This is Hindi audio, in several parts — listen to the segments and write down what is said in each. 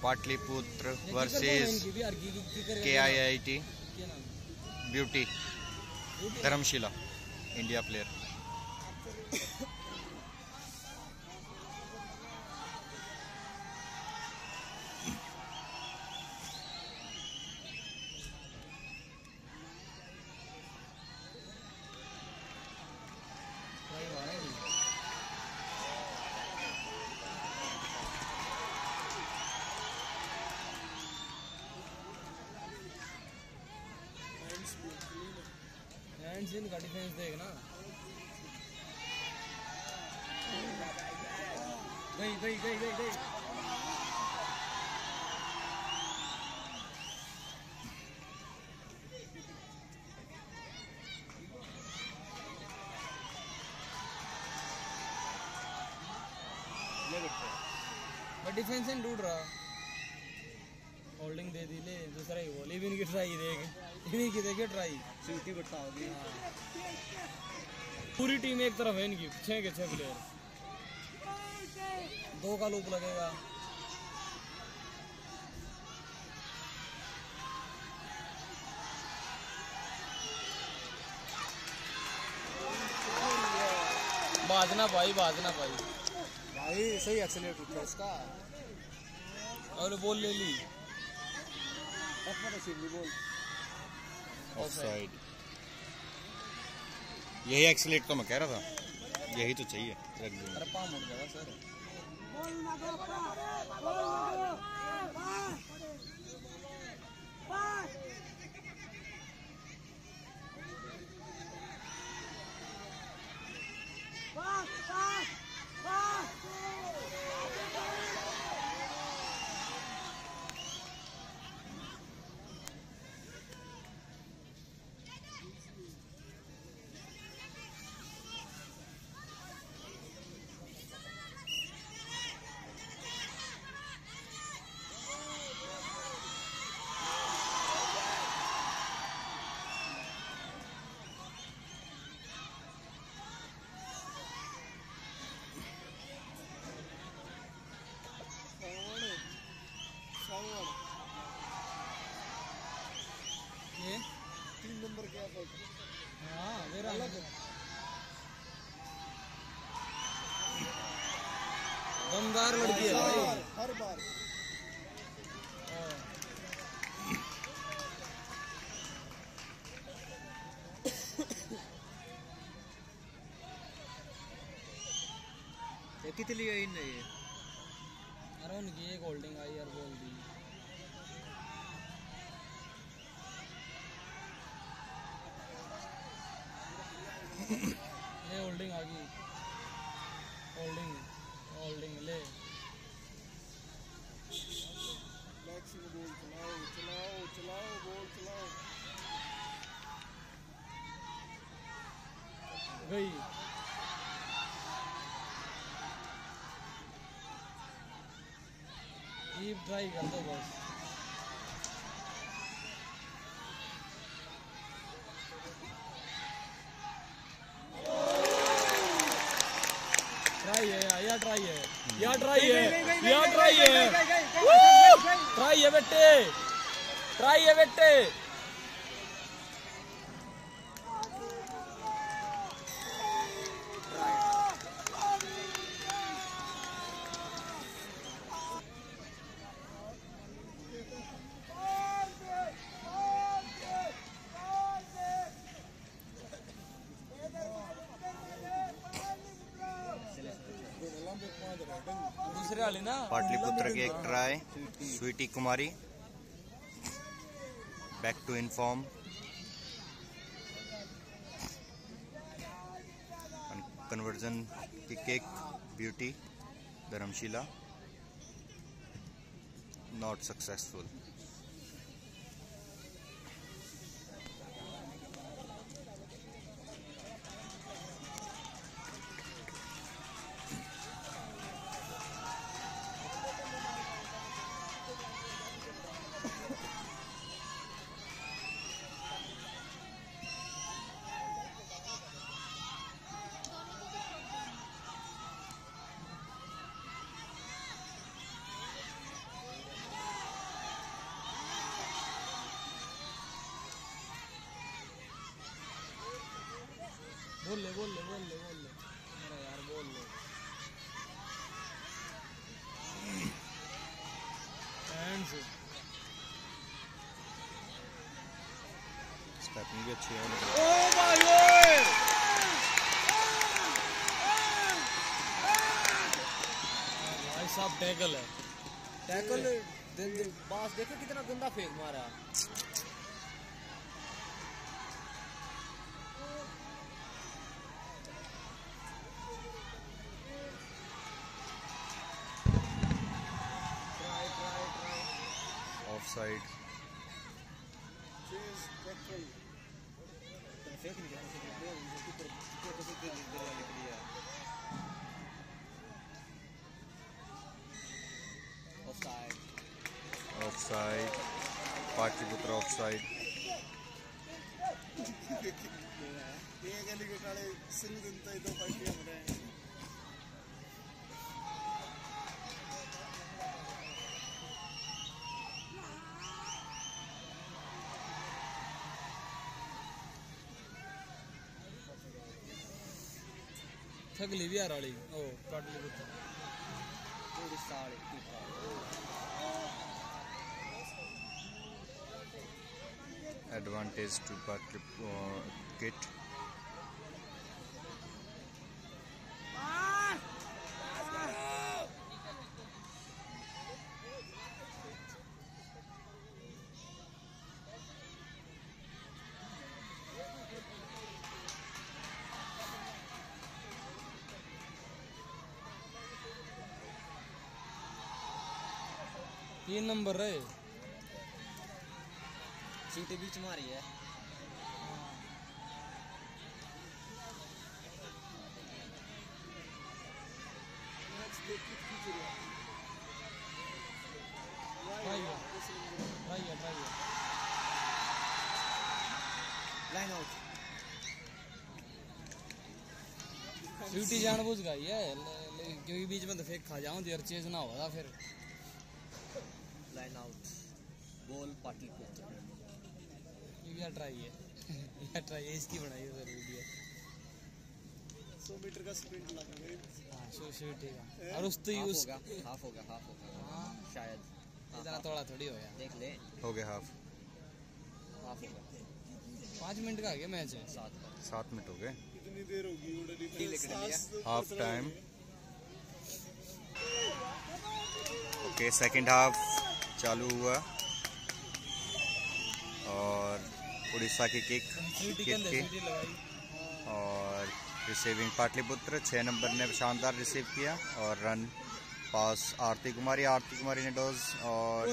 Pataliputra versus KIIT Beauty Dharmshila India player. इनका डिफेंस देखना। गई गई गई गई गई डिफेंस इन ढूंढ रहा। होल्डिंग दे दी ले दूसरा ही बोल। इवन की ट्राई देख, इन्हीं की देखे ट्राई सीटी बता दी। पूरी टीम एक तरफ है इनकी, 6 के 6 प्लेयर। 2 का लूप लगेगा। बाजना भाई, बाजना भाई, भाई सही एक्सीलेटर उठा उसका और बॉल ले ली। ऑफसाइड। यही एक्सीलेट तो मैं कह रहा था, यही तो चाहिए। अरे पाम उड़ जाएगा सर। ये 3 नंबर क्या है? हाँ मेरा अलग दमदार लड़की है भाई हर बार। कितनी आई नहीं ये? अरे उनकी एक होल्डिंग आई यार, बोल दी। ये होल्डिंग आ गई। होल्डिंग होल्डिंग ले। बॉल चलाओ चलाओ चलाओ, बॉल चलाओ। गई। ट्राई कर दो बस। ट्राई है या ट्राई है या ट्राई है या ट्राई है ट्राई है बेटे, ट्राई है बेटे। पाटलिपुत्र की एक try, Sweety Kumari back to inform. Conversion की kick Beauty Dharmshila not successful. ले मेरा यार बोल ले हैंड से स्टेपिंग भी अच्छी है। ओ भाई ओए भाई साहब टैकल है टैकल बास देखो कितना गंदा फेंक मारा। Of side. चेस टैकल फेंक नहीं दिया offside. Off side Patliputra off side. ये गली के काले सिंह दिन तो दो पार्टियां हो रहे हैं। थकली भी यार वाली ओ पाटलिपुत्र थोड़ी साड़ी एडवांटेज टू पाटलिपुत्र किट। तीन नंबर रहे सीटें बीच मारी है। Try line out. स्वीटी जानबूझ गई है क्योंकि बीच में तो फेंक खा जाऊं देर चेज ना होगा फिर। Line out ball Patliputra. ये क्या ट्राई है ये ट्राई है इसकी बनाई है सर वीडियो 100 मीटर का स्प्रिंट लगा गई। हाँ स्वीटी का और उस तो यूज हाफ होगा हाँ शायद। इतना थोड़ा थोड़ी हो गया देख ले हो गया हाफ। हाफ होगा 5 मिनट का आगे मैच है 7 मिनट हो गए। कितनी देर होगी वो defence half time. Okay second half चालू हुआ और उड़ीसा की किक स्वीटी किक की स्वीटी लगाई और रिसीविंग पाटलिपुत्र 6 नंबर ने शानदार रिसीव किया और रन पास आरती कुमारी ने डोज और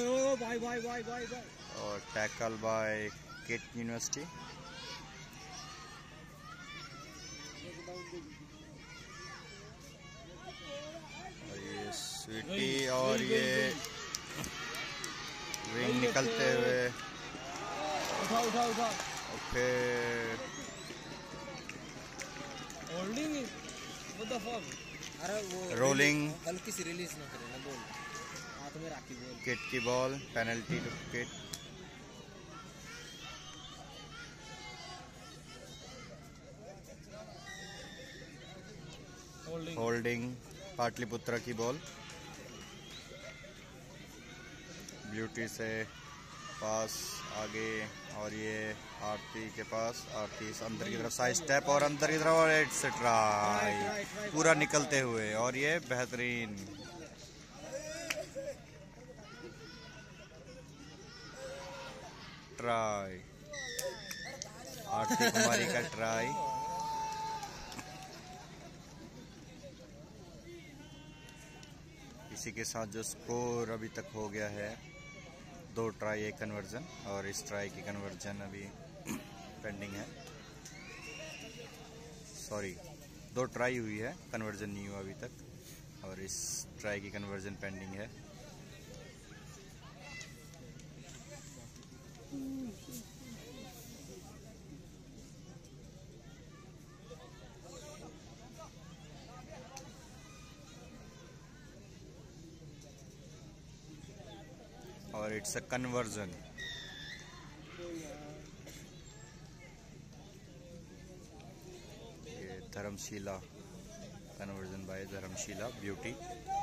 टैकल बाय किट यूनिवर्सिटी। और ये स्वीटी और ये विंग निकलते हुए उठा और फिर होल्डिंग व्हाट द फक। अरे वो रोलिंग हल्की सी रिलीज ना करे ना बॉल हाथ में रखी बॉल। किट की ball penalty to KIIT. Holding Patliputra की बॉल। ब्यूटी से पास आगे और ये आरती के पास। आरती इस अंदर की तरफ साइड स्टेप और अंदर की तरफ और इट्स ट्राई पूरा निकलते हुए और ये बेहतरीन ट्राई आरती कुमारी का ट्राई। इसी के साथ जो स्कोर अभी तक हो गया है 2 ट्राई 1 कन्वर्जन और इस ट्राई की कन्वर्जन अभी पेंडिंग है। सॉरी 2 ट्राई हुई है कन्वर्जन नहीं हुआ अभी तक और इस ट्राई की कन्वर्जन पेंडिंग है। और इट्स अ कन्वर्जन। ये धर्मशिला, कन्वर्जन बाय धर्मशिला ब्यूटी।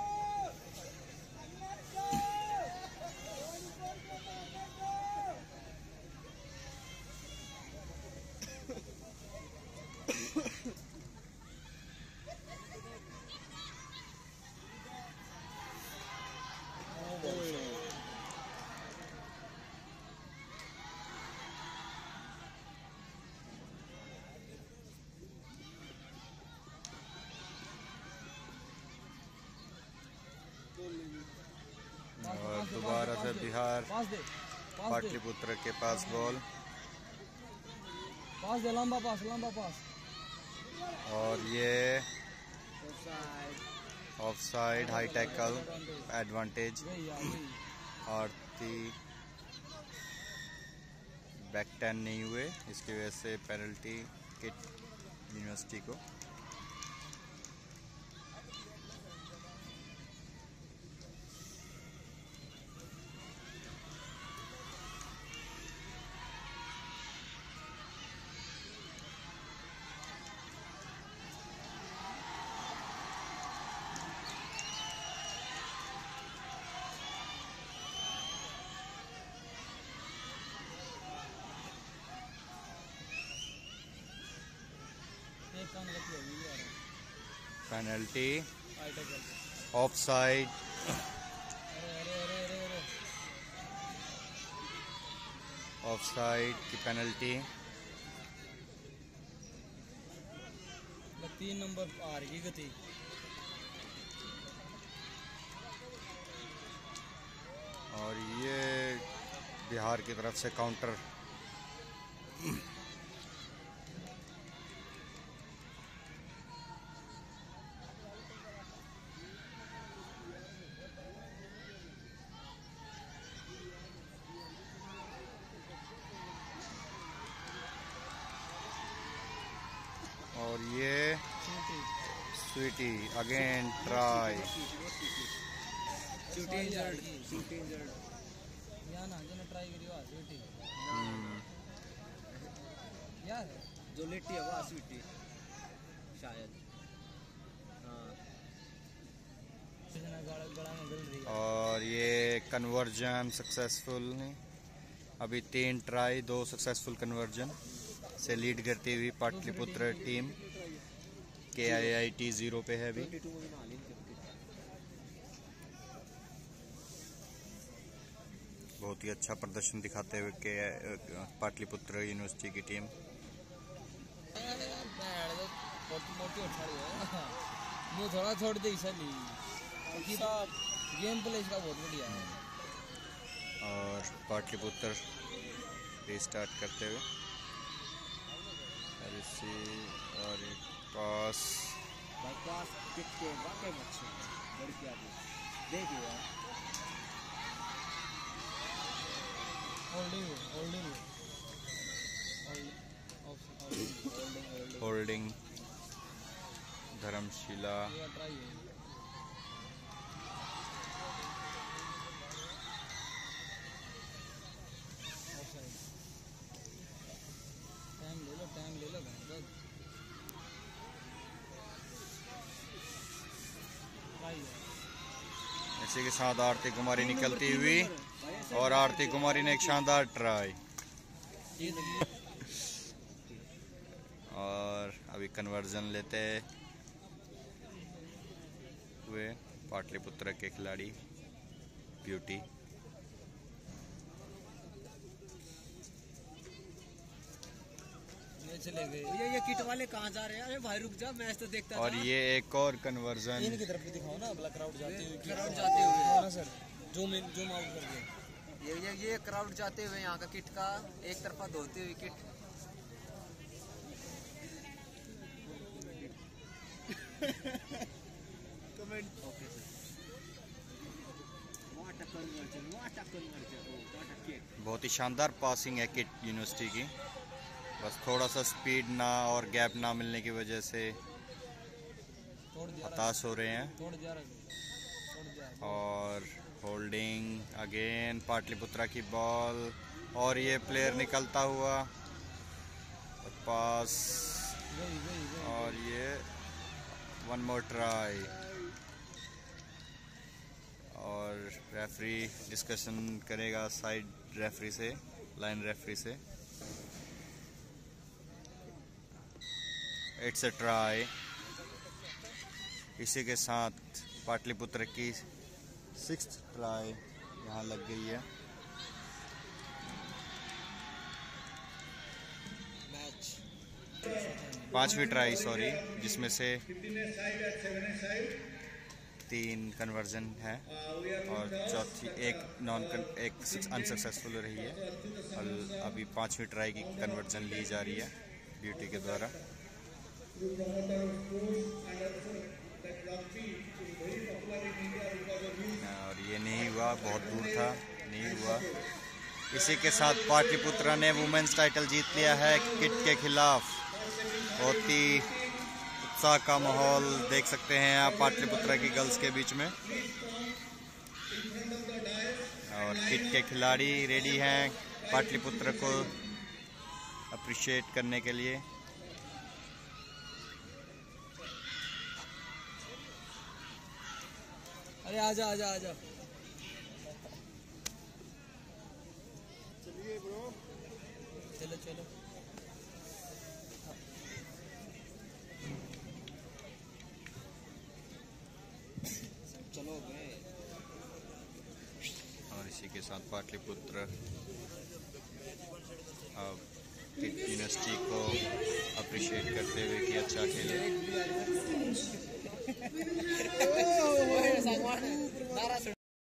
और दोबारा से बिहार पास दे, पाटलिपुत्र के पास बॉल, पास दे, लंबा पास, लंबा पास। और ये off side, high tackle, advantage. वही यार, वही। आरती बैक 10 नहीं हुए, इसकी वजह से पेनल्टी किट यूनिवर्सिटी को। एक कान रख लो, ये यार। Penalty, high tackle. Off side, अरे अरे अरे अरे अरे। ऑफ साइड की पेनल्टी। 3 नंबर आ रही गति। और ये बिहार की तरफ से काउंटर। और ये स्वीटी अगेन ट्राई। या ना जने ट्राई करियो आ स्वीटी यार, जो लेटी है वो स्वीटी शायद। हाँ कितना गला गला में गल रही है। और ये कन्वर्जन सक्सेसफुल है। अभी 3 ट्राई 2 सक्सेसफुल कन्वर्जन से लीड करती हुई पाटलिपुत्र टीम KIIT 0 पे है अभी। बहुत ही अच्छा प्रदर्शन दिखाते हुए के पाटलिपुत्र यूनिवर्सिटी की टीम। मोटी उठा रही है, मुँह थोड़ा छोड़ दे इसलिए। गेम प्ले इसका बहुत बढ़िया है। और पाटलिपुत्र रीस्टार्ट करते हुए और एक पास बाईपास किक के वाकई में अच्छे लड़की आती देखिए यार। होल्डिंग धर्मशिला। टाइम ले लो इसी के साथ आरती कुमारी निकलती हुई और आरती कुमारी ने एक शानदार ट्राई। और अभी कन्वर्जन लेते हुए पाटलिपुत्र के खिलाड़ी ब्यूटी। चले गए। ये किट वाले कहाँ जा रहे हैं? अरे भाई रुक जा, मैच तो देखता और था। ये एक और कन्वर्जन इनकी तरफ भी दिखाओ ना, अगला क्राउड जाते हुए। क्राउड जाते हुए ना सर, जूम आउट कर दे। ये क्राउड जाते हुए यहाँ का किट का एक तरफा धोती हुई KIIT. Comment okay sir. What a conversion, what a conversion, what a kick. बहुत ही शानदार पासिंग है किट यूनिवर्सिटी की। बस थोड़ा सा स्पीड ना और गैप ना मिलने की वजह से हताश हो रहे हैं। और होल्डिंग अगेन पाटलिपुत्रा की बॉल और ये प्लेयर निकलता हुआ। पास और ये वन मोर ट्राई। और रेफरी डिस्कशन करेगा साइड रेफरी से, लाइन रेफरी से। It's a try. इसी के साथ पाटलिपुत्र की 6th ट्राई यहाँ लग गई है। मैच 5वीं ट्राई सॉरी, जिसमें से 3 कन्वर्जन है और चौथी एक अनसक्सेसफुल रही है। और अभी 5वीं ट्राई की कन्वर्जन ली जा रही है ब्यूटी के द्वारा। और ये नहीं हुआ, बहुत दूर था, नहीं हुआ। इसी के साथ पाटलिपुत्र ने वुमेन्स टाइटल जीत लिया है किट के खिलाफ। बहुत ही उत्साह का माहौल देख सकते हैं आप पाटलिपुत्र की गर्ल्स के बीच में। और किट के खिलाड़ी रेडी हैं पाटलिपुत्र को अप्रिशिएट करने के लिए। अरे आजा आजा आजा। चलिए ब्रो, चलो चलो। चलो गए। और इसी के साथ पाटलिपुत्र यूनिवर्सिटी को अप्रिशिएट करते हुए कि अच्छा खेले।